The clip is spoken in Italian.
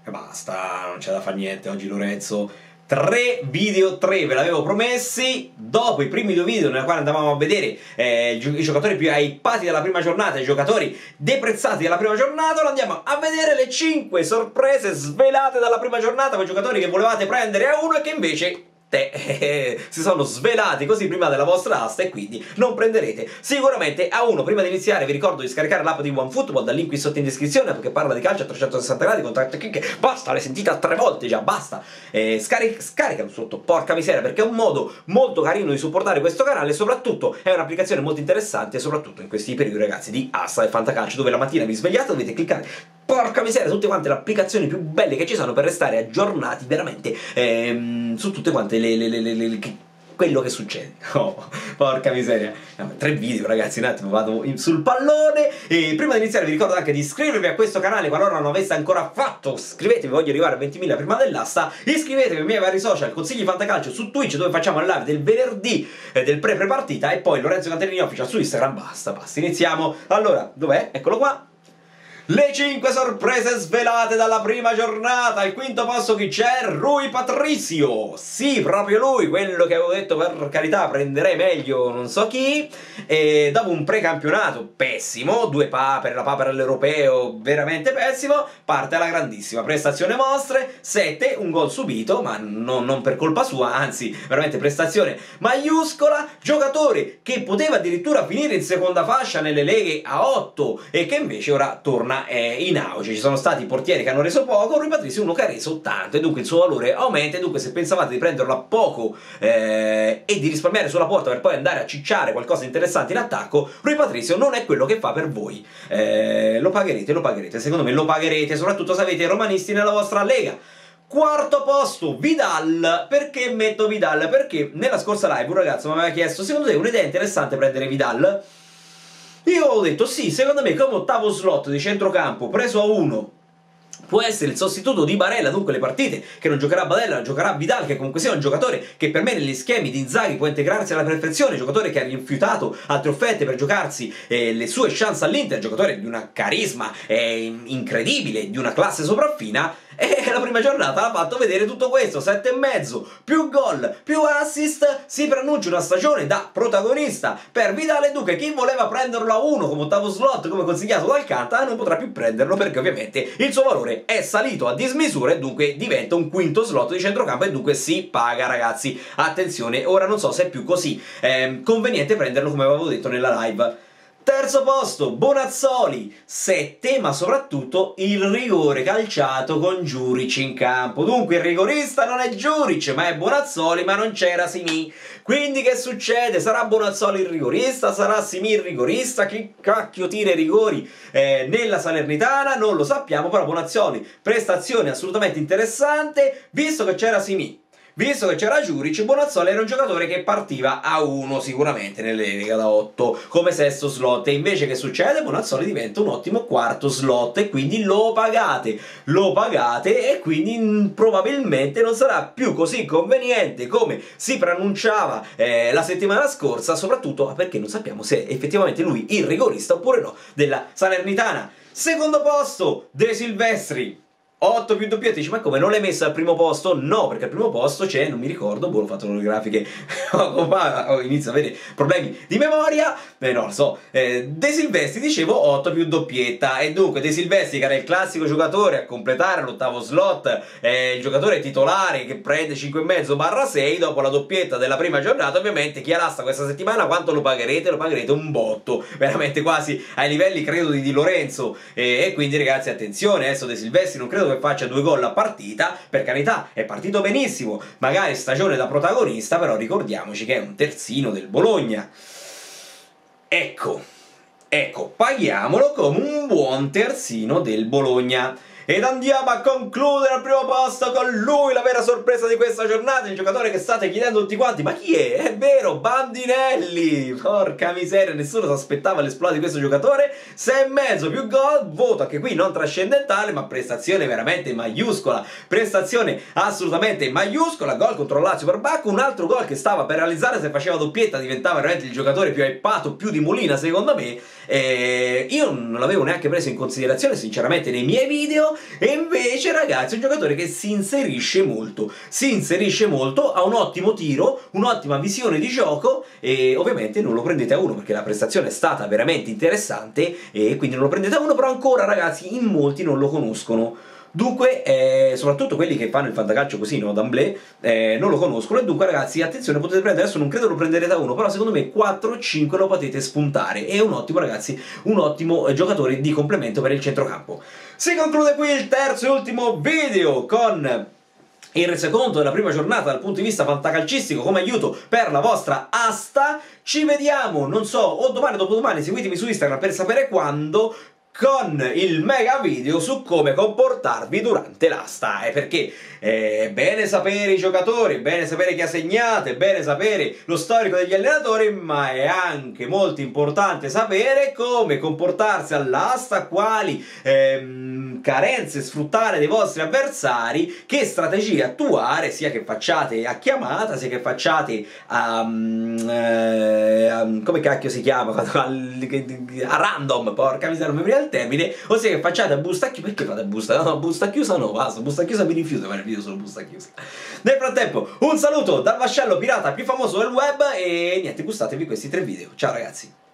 E basta, non c'è da fare niente oggi Lorenzo. 3 video, 3 ve l'avevo promessi. Dopo i primi 2 video nella quale andavamo a vedere i giocatori più hypati della prima giornata, i giocatori deprezzati della prima giornata, ora andiamo a vedere le 5 sorprese svelate dalla prima giornata, quei giocatori che volevate prendere a uno e che invece si sono svelati così prima della vostra asta e quindi non prenderete sicuramente a uno. Prima di iniziare vi ricordo di scaricare l'app di OneFootball dal link qui sotto in descrizione, perché parla di calcio a 360 gradi con tante chicche. Basta, l'hai sentita 3 volte già, basta. Scaricalo sotto, porca miseria, perché è un modo molto carino di supportare questo canale e soprattutto è un'applicazione molto interessante, soprattutto in questi periodi ragazzi di asta e fantacalcio, dove la mattina vi svegliate, dovete cliccare, porca miseria, tutte quante le applicazioni più belle che ci sono per restare aggiornati veramente su tutte quante quello che succede. Oh, porca miseria. 3 video ragazzi, un attimo vado sul pallone. E prima di iniziare vi ricordo anche di iscrivervi a questo canale qualora non l'aveste ancora fatto. Iscrivetevi, voglio arrivare a 20.000 prima dell'asta. Iscrivetevi ai miei vari social, Consigli Fantacalcio su Twitch, dove facciamo il live del venerdì del pre-partita, e poi Lorenzo Canterini Official su Instagram. Basta, iniziamo. Allora, dov'è? Eccolo qua. Le 5 sorprese svelate dalla prima giornata. Al quinto posto chi c'è? Rui Patricio. Sì, proprio lui, quello che avevo detto, per carità prenderei meglio non so chi. E dopo un precampionato pessimo, 2 papere, la papera all'europeo veramente pessimo, parte alla grandissima prestazione mostre, 7, un gol subito, ma non per colpa sua, anzi veramente prestazione maiuscola, giocatore che poteva addirittura finire in seconda fascia nelle leghe a 8 e che invece ora torna in auge. Ci sono stati portieri che hanno reso poco, Rui Patricio uno che ha reso tanto e dunque il suo valore aumenta. E dunque se pensavate di prenderlo a poco e di risparmiare sulla porta per poi andare a cicciare qualcosa di interessante in attacco, Rui Patricio non è quello che fa per voi. Lo pagherete, secondo me lo pagherete, soprattutto se avete i romanisti nella vostra lega. Quarto posto, Vidal. Perché metto Vidal? Perché nella scorsa live un ragazzo mi aveva chiesto: secondo te è un'idea interessante prendere Vidal? Io ho detto sì, secondo me come ottavo slot di centrocampo preso a 1 può essere il sostituto di Barella, dunque le partite che non giocherà Barella giocherà Vidal, che comunque sia un giocatore che per me negli schemi di Inzaghi può integrarsi alla perfezione, giocatore che ha rifiutato altre offerte per giocarsi le sue chance all'Inter, giocatore di una carisma incredibile, di una classe sopraffina. E la prima giornata l'ha fatto vedere tutto questo, 7,5, più gol, più assist, si preannuncia una stagione da protagonista per Vidal. E dunque chi voleva prenderlo a 1 come ottavo slot, come consigliato dal Canta, non potrà più prenderlo, perché ovviamente il suo valore è salito a dismisura e dunque diventa un quinto slot di centrocampo e dunque si paga ragazzi. Attenzione, ora non so se è più così conveniente prenderlo come avevo detto nella live. Terzo posto, Bonazzoli, 7, ma soprattutto il rigore calciato con Djuric in campo. Dunque il rigorista non è Djuric, ma è Bonazzoli, ma non c'era Simi. Quindi che succede? Sarà Bonazzoli il rigorista? Sarà Simi il rigorista? Chi cacchio tira i rigori nella Salernitana? Non lo sappiamo, però Bonazzoli, prestazione assolutamente interessante, visto che c'era Simi. Visto che c'era Djuric, Bonazzoli era un giocatore che partiva a 1 sicuramente nelle leghe da 8 come sesto slot, e invece che succede? Bonazzoli diventa un ottimo quarto slot e quindi lo pagate e quindi probabilmente non sarà più così conveniente come si preannunciava la settimana scorsa, soprattutto perché non sappiamo se è effettivamente lui il rigorista oppure no della Salernitana. Secondo posto, De Silvestri. 8 più doppiette, dici ma come non l'hai messa al primo posto? No, perché al primo posto c'è, non mi ricordo, ho fatto le grafiche, inizio a avere problemi di memoria, non lo so, De Silvestri dicevo 8 più doppietta, e dunque De Silvestri, che era il classico giocatore a completare l'ottavo slot, il giocatore titolare che prende 5,5/6 dopo la doppietta della prima giornata. Ovviamente chi ha l'asta questa settimana quanto lo pagherete? Lo pagherete un botto, veramente quasi ai livelli credo di Di Lorenzo, e quindi ragazzi attenzione, adesso De Silvestri non credo che faccia 2 gol a partita, per carità è partito benissimo, magari stagione da protagonista, però ricordiamoci che è un terzino del Bologna. Ecco, paghiamolo come un buon terzino del Bologna. Ed andiamo a concludere al primo posto con lui, la vera sorpresa di questa giornata, il giocatore che state chiedendo tutti quanti: ma chi è? È vero, Bandinelli! Porca miseria, nessuno si aspettava l'esploso di questo giocatore. 6,5 più gol, voto anche qui non trascendentale, ma prestazione veramente maiuscola, prestazione assolutamente maiuscola. Gol contro Lazio per Bacco, un altro gol che stava per realizzare, se faceva doppietta diventava veramente il giocatore più hypato, più di Molina secondo me. Io non l'avevo neanche preso in considerazione sinceramente nei miei video, gioco, e invece ragazzi è un giocatore che si inserisce molto, ha un ottimo tiro, un'ottima visione di gioco, e ovviamente non lo prendete a 1 perché la prestazione è stata veramente interessante e quindi non lo prendete a 1, però ancora ragazzi in molti non lo conoscono. Dunque, soprattutto quelli che fanno il fantacalcio così, no, d'amblè, non lo conoscono, e dunque ragazzi, attenzione, potete prendere, adesso non credo lo prenderete da 1, però secondo me 4-5 lo potete spuntare, è un ottimo ragazzi, un ottimo giocatore di complemento per il centrocampo. Si conclude qui il terzo e ultimo video con il resoconto della prima giornata dal punto di vista fantacalcistico come aiuto per la vostra asta. Ci vediamo, non so, o domani o dopodomani, seguitemi su Instagram per sapere quando, con il mega video su come comportarvi durante l'asta, perché è bene sapere i giocatori, è bene sapere chi ha segnato, è bene sapere lo storico degli allenatori, ma è anche molto importante sapere come comportarsi all'asta, quali carenze sfruttare dei vostri avversari, che strategie attuare, sia che facciate a chiamata, sia che facciate a come cacchio si chiama? A random, porca miseria, non mi viene il termine, ossia che facciate a busta chiusa. Perché fate a busta? No, busta chiusa no, basta, busta chiusa mi rifiuto fare il video solo busta chiusa. Nel frattempo, un saluto dal vascello pirata più famoso del web e niente, gustatevi questi 3 video. Ciao ragazzi!